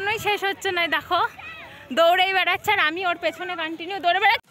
দৌড়ানোই শেষ হচ্ছে না, দেখো দৌড়েই বেড়াচ্ছে আর আমি ওর পেছনে কন্টিনিউ দৌড়ে বেড়াচ্ছি।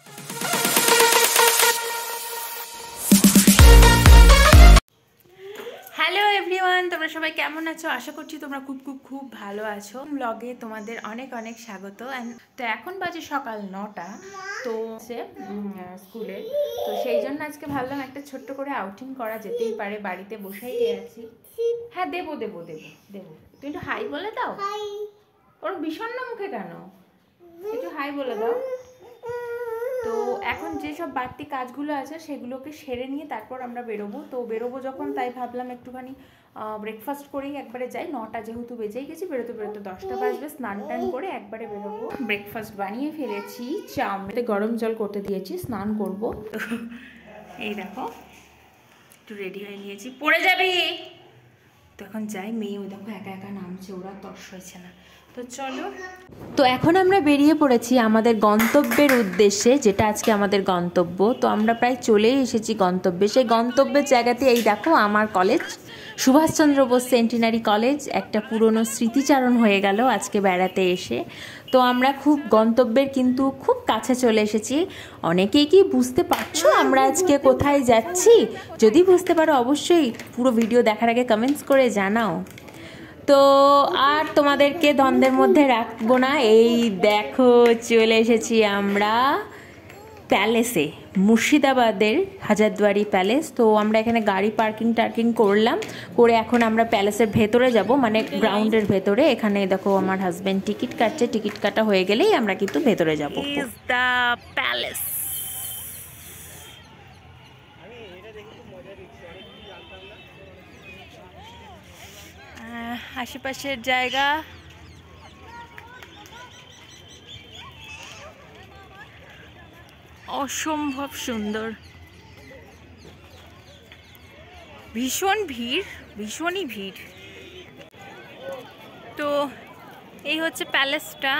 হ্যালো এভরিওয়ান, তোমরা সবাই কেমন আছো? আশা করছি তোমরা খুব খুব খুব ভালো আছো। ব্লগে তোমাদের অনেক অনেক স্বাগত। তো এখন বাজে সকাল 9টা, তো স্কুলে, তো সেই জন্য আজকে ভাবলাম একটা ছোট্ট করে আউটিং করা যেতেই পারে। বাড়িতে বসেই আছি। হ্যাঁ দেবো দেবো দেবো দেবো, তুমি একটু হাই বলে দাও। ওর বিষণ্ণ মুখে কেন, একটু হাই বলে দাও। তো এখন যেসব বাড়তি কাজগুলো আছে সেগুলোকে সেরে নিয়ে তারপর আমরা বেরোবো। তো বেরোবো যখন, তাই ভাবলাম একটুখানি ব্রেকফাস্ট করেই একবারে যাই। 9টা যেহেতু বেজেই গেছি, বেরোতে বেরোতে 10টা বাজবে। স্নান টান করে একবারে বেরোবো। ব্রেকফাস্ট বানিয়ে ফেলেছি, চাউমিনে গরম জল করতে দিয়েছি, স্নান করবো। এই দেখো একটু রেডি হয়ে নিয়েছি, পড়ে যাবি। তো এখন যাই, মেয়ে ওই দেখো একা একা নামছে, ওরা তর্স হয়েছে না। তো চলো, তো এখন আমরা বেরিয়ে পড়েছি আমাদের গন্তব্যের উদ্দেশ্যে, যেটা আজকে আমাদের গন্তব্য। তো আমরা প্রায় চলেই এসেছি গন্তব্যে। সেই গন্তব্যের জায়গাতে এই দেখো আমার college, Subhashchandra Bose centenary college. একটা পুরনো স্মৃতিচারণ হয়ে গেল আজকে বেড়াতে এসে। তো আমরা খুব গন্তব্যের কিন্তু খুব কাছে চলে এসেছি। অনেকেই কি বুঝতে পারছো আমরা আজকে কোথায় যাচ্ছি? যদি বুঝতে পারো অবশ্যই পুরো ভিডিও দেখার আগে কমেন্টস করে জানাও। তো আর তোমাদেরকে দ্বন্দ্বের মধ্যে রাখবো না, এই দেখো চলে এসেছি আমরা প্যালেসে, মুর্শিদাবাদের হাজারদুয়ারি প্যালেস। তো আমরা এখানে গাড়ি পার্কিং করলাম, করে এখন আমরা প্যালেসের ভেতরে যাব, মানে গ্রাউন্ডের ভেতরে। এখানে দেখো আমার হাজব্যান্ড টিকিট কাটছে, টিকিট কাটা হয়ে গেলেই আমরা কিন্তু ভেতরে যাব। Is the palace. আশেপাশের জায়গা অসম্ভব সুন্দর, ভীষণ ভিড়, ভীষণই ভিড়। তো এই হচ্ছে প্যালেসটা,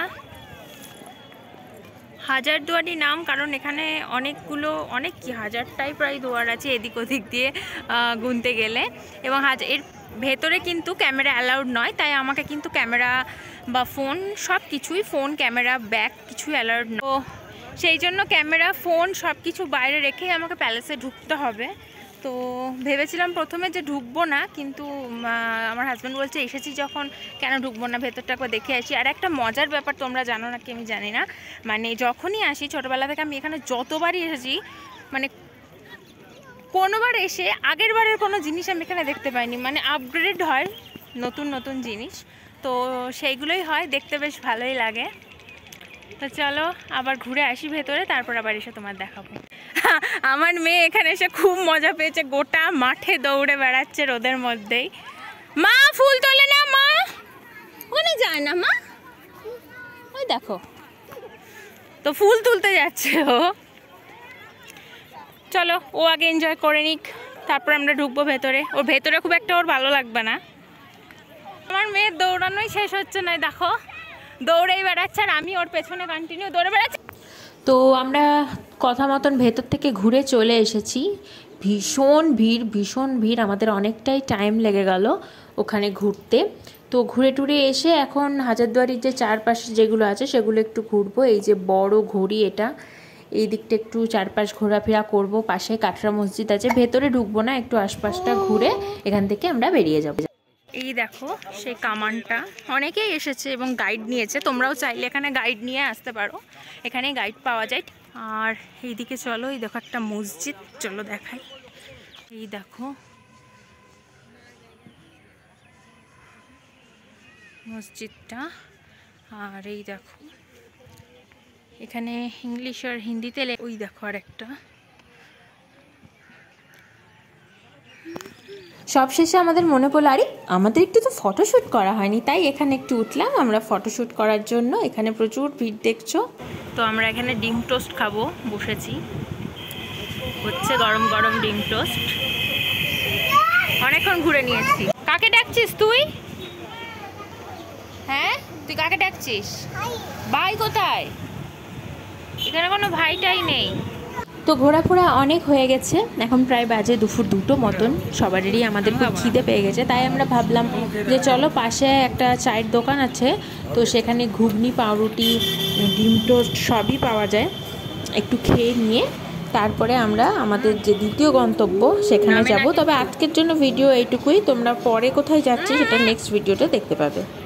হাজারদুয়ারি নাম, কারণ এখানে অনেক কি হাজারটাই প্রায় দুয়ার আছে এদিক ওদিক দিয়ে গুনতে গেলে। এবং এর ভেতরে কিন্তু ক্যামেরা অ্যালাউড নয়, তাই আমাকে কিন্তু ক্যামেরা বা ফোন সব কিছুই, ফোন ক্যামেরা ব্যাগ কিছুই অ্যালাউড নয়। তো সেই জন্য ক্যামেরা ফোন সব কিছু বাইরে রেখেই আমাকে প্যালেসে ঢুকতে হবে। তো ভেবেছিলাম প্রথমে যে ঢুকবো না, কিন্তু আমার হাজব্যান্ড বলছে এসেছি যখন কেন ঢুকবো না, ভেতরটা একবার দেখে আসি। আর একটা মজার ব্যাপার, তোমরা জানো না কি আমি জানি না, মানে যখনই আসি ছোটোবেলা থেকে আমি এখানে যতবারই এসেছি, মানে কোনোবার এসে আগের বারের কোনো জিনিস আমি এখানে দেখতে পাইনি। মানে আপগ্রেড হয়, নতুন নতুন জিনিস, তো সেইগুলোই হয়, দেখতে বেশ ভালোই লাগে। তো চলো আবার ঘুরে আসি ভেতরে, তারপর আবার এসে তোমার দেখাবো। আমার মেয়ে এখানে এসে খুব মজা পেয়েছে, গোটা মাঠে দৌড়ে বেড়াচ্ছে রোদের মধ্যেই। মা ফুল তোলে না, মা ওখানে যায় না, মা ওই দেখো, তো ফুল তুলতে যাচ্ছে ও। চলো ও আগে এনজয় করে নিক, তারপর আমরা ঢুকবো ভেতরে। ওর ভেতরে খুব একটা ওর ভালো লাগবে না। আমার মেয়ের দৌড়ানোই শেষ হচ্ছে না, দেখো দৌড়েই বেড়াচ্ছে আর আমি ওর পেছনে কন্টিনিউ দৌড়ে বেড়াচ্ছি। তো আমরা কথা মতন ভেতর থেকে ঘুরে চলে এসেছি। ভীষণ ভিড়, ভীষণ ভিড়, আমাদের অনেকটাই টাইম লেগে গেল ওখানে ঘুরতে। তো ঘুরে টুরে এসে এখন হাজারদুয়ারির যে চারপাশে যেগুলো আছে সেগুলো একটু ঘুরবো। এই যে বড় ঘড়ি, এটা এই দিকটা একটু চারপাশ ঘোরাফেরা করব। পাশে কাটরা মসজিদ আছে, ভেতরে ঢুকবো না, একটু আশপাশটা ঘুরে এখান থেকে আমরা বেরিয়ে যাব। এই দেখো সেই কামানটা, অনেকেই এসেছে এবং গাইড নিয়েছে, তোমরাও চাইলে এখানে গাইড নিয়ে আসতে পারো, এখানে গাইড পাওয়া যায়। আর এইদিকে চলো, এই দেখো একটা মসজিদ, চলো দেখাই। এই দেখো মসজিদটা, আর এই দেখো এখানে ইংলিশ আর হিন্দিতে, ওই দেখো আর একটা। সবশেষে আমাদের মনে পড়লো, আরে আমাদের একটু তো ফটোশ্যুট করা হয়নি, তাই এখানে একটু উঠলাম আমরা ফটোশ্যুট করার জন্য। এখানে প্রচুর ভিড় দেখছো। তো আমরা এখানে ডিম টোস্ট খাবো, বসেছি, হচ্ছে গরম গরম ডিম টোস্ট। অনেকক্ষণ ঘুরে নিয়েছি। কাকে ডাকছিস তুই? হ্যাঁ তুই কাকে ডাকছিস? ভাই কোথায়? এখানে কোনো ভাইটাই নেই। তো তো ঘোরাফোরা অনেক হয়ে গেছে, এখন প্রায় বাজে দুপুর 2টো মতন। সবারই আমাদের খুব খিদে পেয়ে গেছে, তাই আমরা ভাবলাম যে চলো পাশে একটা চায়ের দোকান আছে, তো সেখানে ঘুগনি, পাউরুটি, ডিম টোস্ট সবই পাওয়া যায়, একটু খেয়ে নিয়ে তারপরে আমরা আমাদের যে দ্বিতীয় গন্তব্য সেখানে যাব। তবে আজকের জন্য ভিডিও এইটুকুই, তোমরা পরে কোথায় যাচ্ছি সেটা নেক্সট ভিডিওতে দেখতে পাবে।